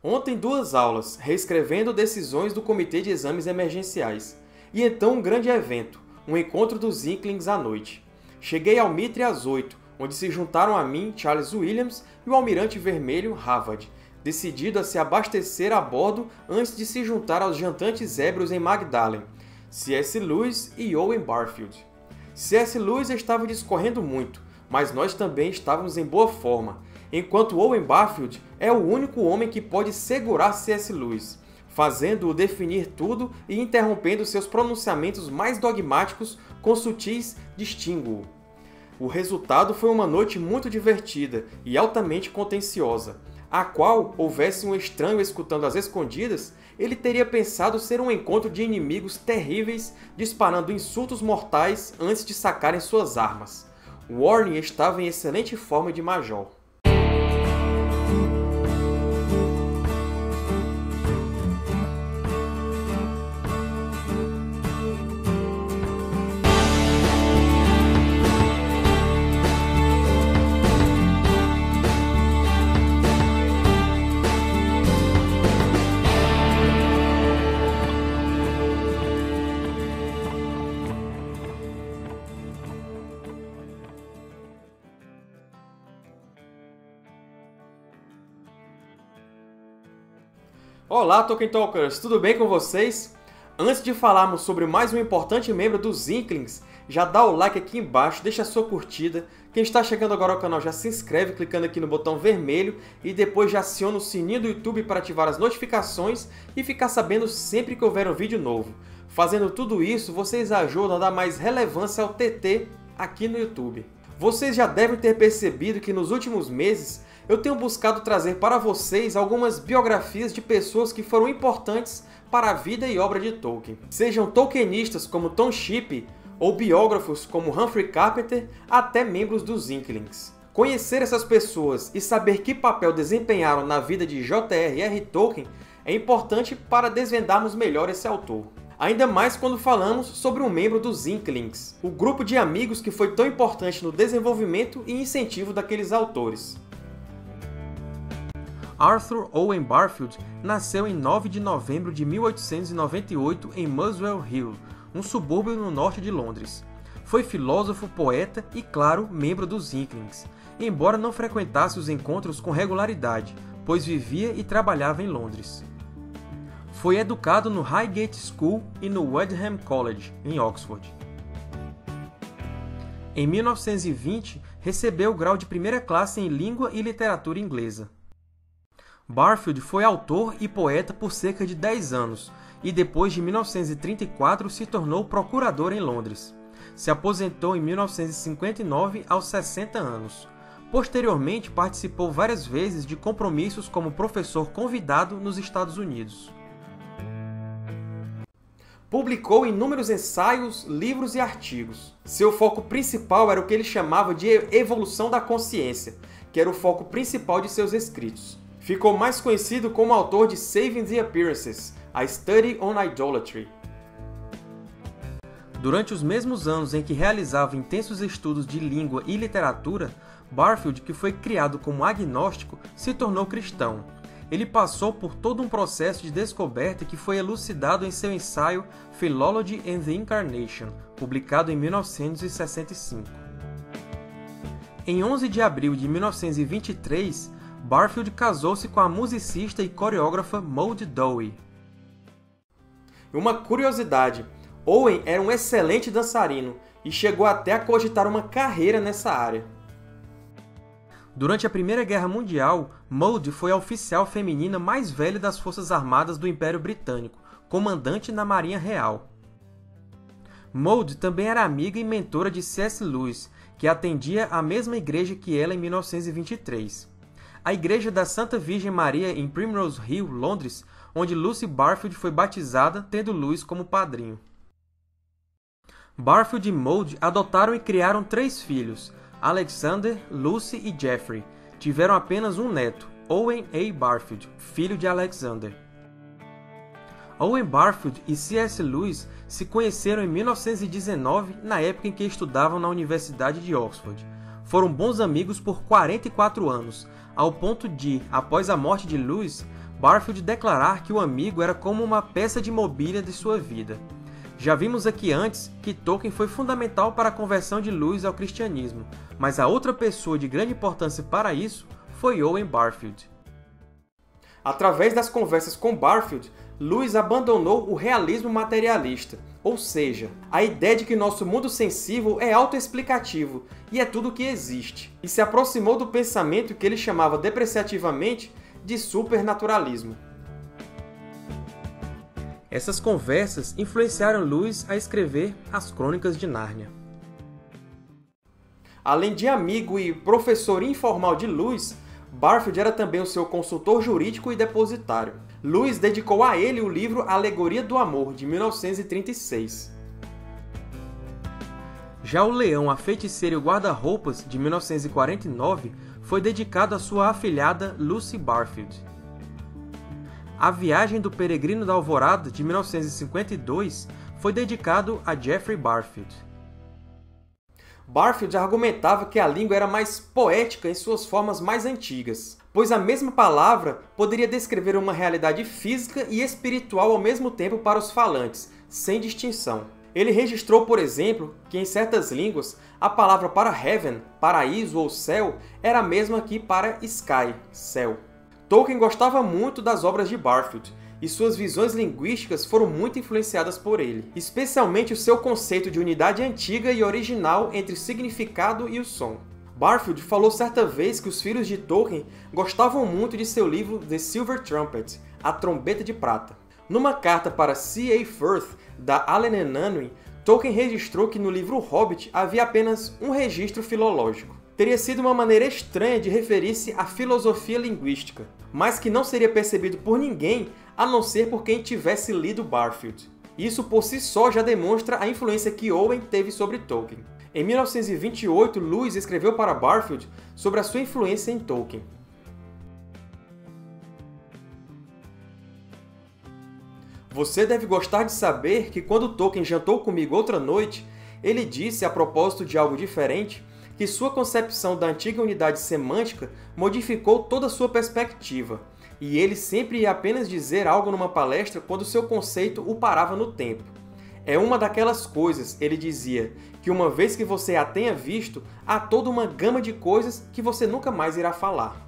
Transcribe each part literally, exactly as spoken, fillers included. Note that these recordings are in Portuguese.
Ontem duas aulas, reescrevendo decisões do Comitê de Exames Emergenciais. E então um grande evento, um encontro dos Inklings à noite. Cheguei ao Mitre às oito, onde se juntaram a mim, Charles Williams, e o Almirante Vermelho, Harvard, decidido a se abastecer a bordo antes de se juntar aos jantantes ébrios em Magdalen, C S Lewis e Owen Barfield. C S Lewis estava discorrendo muito, mas nós também estávamos em boa forma, enquanto Owen Barfield é o único homem que pode segurar C S Lewis, fazendo-o definir tudo e interrompendo seus pronunciamentos mais dogmáticos com sutis distinguo. O resultado foi uma noite muito divertida e altamente contenciosa, a qual, houvesse um estranho escutando às escondidas, ele teria pensado ser um encontro de inimigos terríveis disparando insultos mortais antes de sacarem suas armas. Warren estava em excelente forma de major. Olá, Tolkien Talkers! Tudo bem com vocês? Antes de falarmos sobre mais um importante membro dos Inklings, já dá o like aqui embaixo, deixa a sua curtida. Quem está chegando agora ao canal já se inscreve clicando aqui no botão vermelho e depois já aciona o sininho do YouTube para ativar as notificações e ficar sabendo sempre que houver um vídeo novo. Fazendo tudo isso, vocês ajudam a dar mais relevância ao T T aqui no YouTube. Vocês já devem ter percebido que nos últimos meses eu tenho buscado trazer para vocês algumas biografias de pessoas que foram importantes para a vida e obra de Tolkien. Sejam tolkienistas como Tom Shippey, ou biógrafos como Humphrey Carpenter, até membros dos Inklings. Conhecer essas pessoas e saber que papel desempenharam na vida de J R R Tolkien é importante para desvendarmos melhor esse autor. Ainda mais quando falamos sobre um membro dos Inklings, o grupo de amigos que foi tão importante no desenvolvimento e incentivo daqueles autores. Arthur Owen Barfield nasceu em nove de novembro de mil oitocentos e noventa e oito em Muswell Hill, um subúrbio no norte de Londres. Foi filósofo, poeta e, claro, membro dos Inklings, embora não frequentasse os encontros com regularidade, pois vivia e trabalhava em Londres. Foi educado no Highgate School e no Wadham College, em Oxford. Em mil novecentos e vinte, recebeu o grau de primeira classe em Língua e Literatura Inglesa. Barfield foi autor e poeta por cerca de dez anos, e depois de mil novecentos e trinta e quatro se tornou procurador em Londres. Se aposentou em mil novecentos e cinquenta e nove aos sessenta anos. Posteriormente participou várias vezes de compromissos como professor convidado nos Estados Unidos. Publicou inúmeros ensaios, livros e artigos. Seu foco principal era o que ele chamava de evolução da consciência, que era o foco principal de seus escritos. Ficou mais conhecido como autor de Saving the Appearances, A Study on Idolatry. Durante os mesmos anos em que realizava intensos estudos de língua e literatura, Barfield, que foi criado como agnóstico, se tornou cristão. Ele passou por todo um processo de descoberta que foi elucidado em seu ensaio Philology and the Incarnation, publicado em mil novecentos e sessenta e cinco. Em onze de abril de mil novecentos e vinte e três, Barfield casou-se com a musicista e coreógrafa Maud Dowie. Uma curiosidade, Owen era um excelente dançarino e chegou até a cogitar uma carreira nessa área. Durante a Primeira Guerra Mundial, Maud foi a oficial feminina mais velha das Forças Armadas do Império Britânico, comandante na Marinha Real. Maud também era amiga e mentora de C S Lewis, que atendia a mesma igreja que ela em mil novecentos e vinte e três. A Igreja da Santa Virgem Maria em Primrose Hill, Londres, onde Lucy Barfield foi batizada, tendo Lewis como padrinho. Barfield e Maud adotaram e criaram três filhos, Alexander, Lucy e Geoffrey. Tiveram apenas um neto, Owen A. Barfield, filho de Alexander. Owen Barfield e C S Lewis se conheceram em mil novecentos e dezenove, na época em que estudavam na Universidade de Oxford. Foram bons amigos por quarenta e quatro anos, ao ponto de, após a morte de Lewis, Barfield declarar que o amigo era como uma peça de mobília de sua vida. Já vimos aqui antes que Tolkien foi fundamental para a conversão de Lewis ao cristianismo, mas a outra pessoa de grande importância para isso foi Owen Barfield. Através das conversas com Barfield, Lewis abandonou o realismo materialista, ou seja, a ideia de que nosso mundo sensível é autoexplicativo e é tudo o que existe, e se aproximou do pensamento que ele chamava depreciativamente de supernaturalismo. Essas conversas influenciaram Lewis a escrever As Crônicas de Nárnia. Além de amigo e professor informal de Lewis, Barfield era também o seu consultor jurídico e depositário. Lewis dedicou a ele o livro Alegoria do Amor, de mil novecentos e trinta e seis. Já O Leão, a Feiticeira e o Guarda-Roupas, de mil novecentos e quarenta e nove, foi dedicado à sua afilhada Lucy Barfield. A Viagem do Peregrino da Alvorada, de mil novecentos e cinquenta e dois, foi dedicado a Geoffrey Barfield. Barfield argumentava que a língua era mais poética em suas formas mais antigas, pois a mesma palavra poderia descrever uma realidade física e espiritual ao mesmo tempo para os falantes, sem distinção. Ele registrou, por exemplo, que em certas línguas a palavra para heaven, paraíso ou céu, era a mesma que para sky, céu. Tolkien gostava muito das obras de Barfield, e suas visões linguísticas foram muito influenciadas por ele, especialmente o seu conceito de unidade antiga e original entre o significado e o som. Barfield falou certa vez que os filhos de Tolkien gostavam muito de seu livro The Silver Trumpet, A Trombeta de Prata. Numa carta para C A Firth, da Allen and Unwin, Tolkien registrou que no livro Hobbit havia apenas um registro filológico. Teria sido uma maneira estranha de referir-se à filosofia linguística, mas que não seria percebido por ninguém a não ser por quem tivesse lido Barfield. Isso por si só já demonstra a influência que Owen teve sobre Tolkien. Em mil novecentos e vinte e oito, Lewis escreveu para Barfield sobre a sua influência em Tolkien. Você deve gostar de saber que quando Tolkien jantou comigo outra noite, ele disse, a propósito de algo diferente, que sua concepção da antiga unidade semântica modificou toda a sua perspectiva, e ele sempre ia apenas dizer algo numa palestra quando seu conceito o parava no tempo. É uma daquelas coisas, ele dizia, que uma vez que você a tenha visto, há toda uma gama de coisas que você nunca mais irá falar.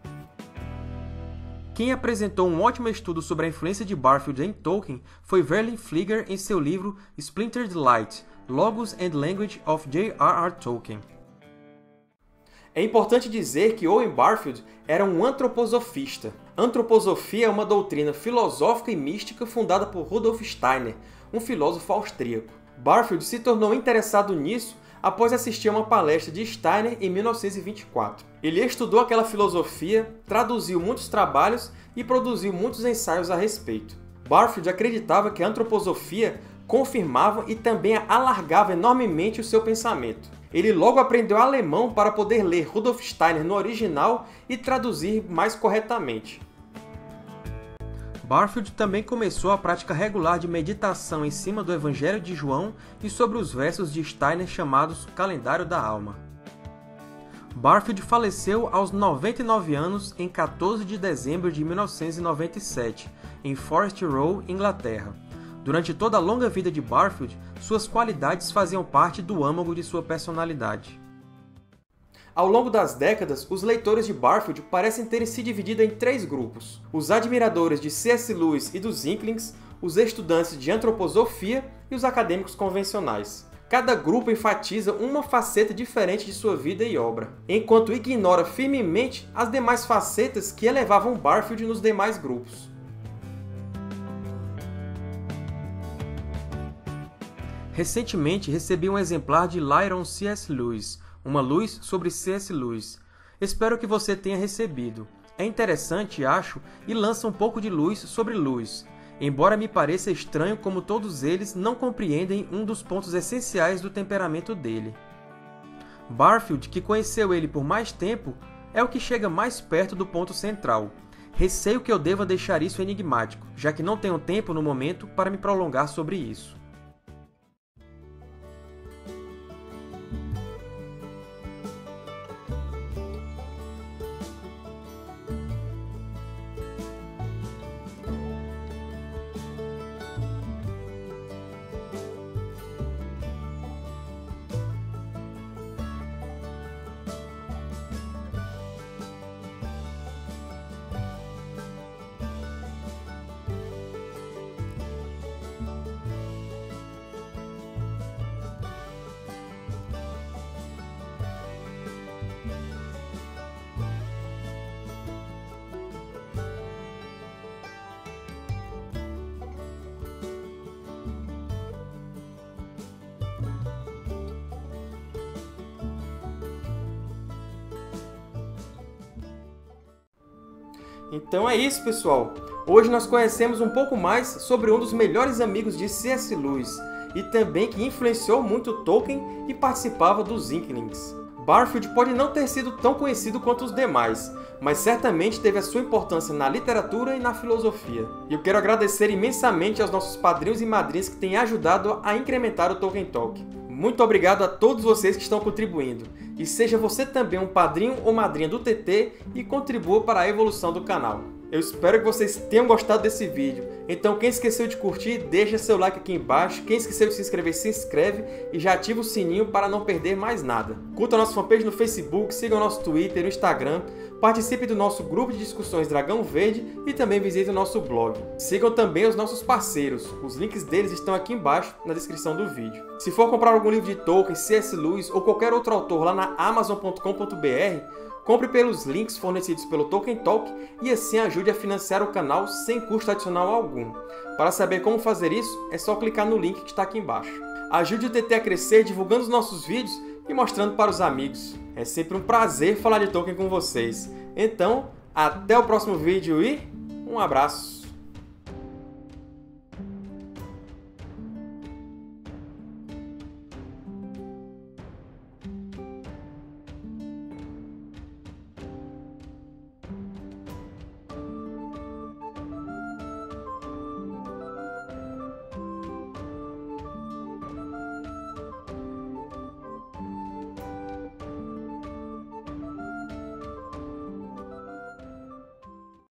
Quem apresentou um ótimo estudo sobre a influência de Barfield em Tolkien foi Verlyn Flieger em seu livro Splintered Light, Logos and Language of J R R Tolkien. É importante dizer que Owen Barfield era um antroposofista. Antroposofia é uma doutrina filosófica e mística fundada por Rudolf Steiner, um filósofo austríaco. Barfield se tornou interessado nisso após assistir a uma palestra de Steiner em mil novecentos e vinte e quatro. Ele estudou aquela filosofia, traduziu muitos trabalhos e produziu muitos ensaios a respeito. Barfield acreditava que a antroposofia confirmava e também alargava enormemente o seu pensamento. Ele logo aprendeu alemão para poder ler Rudolf Steiner no original e traduzir mais corretamente. Barfield também começou a prática regular de meditação em cima do Evangelho de João e sobre os versos de Steiner chamados Calendário da Alma. Barfield faleceu aos noventa e nove anos em quatorze de dezembro de mil novecentos e noventa e sete, em Forest Row, Inglaterra. Durante toda a longa vida de Barfield, suas qualidades faziam parte do âmago de sua personalidade. Ao longo das décadas, os leitores de Barfield parecem terem se dividido em três grupos: os admiradores de C S Lewis e dos Inklings, os estudantes de antroposofia e os acadêmicos convencionais. Cada grupo enfatiza uma faceta diferente de sua vida e obra, enquanto ignora firmemente as demais facetas que elevavam Barfield nos demais grupos. Recentemente recebi um exemplar de Lyron C S Lewis, uma luz sobre C S Lewis. Espero que você tenha recebido. É interessante, acho, e lança um pouco de luz sobre Lewis, embora me pareça estranho como todos eles não compreendem um dos pontos essenciais do temperamento dele. Barfield, que conheceu ele por mais tempo, é o que chega mais perto do ponto central. Receio que eu deva deixar isso enigmático, já que não tenho tempo no momento para me prolongar sobre isso. Então é isso, pessoal! Hoje nós conhecemos um pouco mais sobre um dos melhores amigos de C S Lewis, e também que influenciou muito Tolkien e participava dos Inklings. Barfield pode não ter sido tão conhecido quanto os demais, mas certamente teve a sua importância na literatura e na filosofia. E eu quero agradecer imensamente aos nossos padrinhos e madrinhas que têm ajudado a incrementar o Tolkien Talk. Muito obrigado a todos vocês que estão contribuindo. E seja você também um padrinho ou madrinha do T T e contribua para a evolução do canal. Eu espero que vocês tenham gostado desse vídeo. Então quem esqueceu de curtir, deixa seu like aqui embaixo. Quem esqueceu de se inscrever, se inscreve e já ativa o sininho para não perder mais nada. Curta a nossa fanpage no Facebook, siga o nosso Twitter e o Instagram. Participe do nosso grupo de discussões Dragão Verde e também visite o nosso blog. Sigam também os nossos parceiros. Os links deles estão aqui embaixo na descrição do vídeo. Se for comprar algum livro de Tolkien, C S Lewis ou qualquer outro autor lá na amazon ponto com ponto br, compre pelos links fornecidos pelo Tolkien Talk e assim ajude a financiar o canal sem custo adicional algum. Para saber como fazer isso, é só clicar no link que está aqui embaixo. Ajude o T T a crescer divulgando os nossos vídeos e mostrando para os amigos. É sempre um prazer falar de Tolkien com vocês. Então, até o próximo vídeo e um abraço!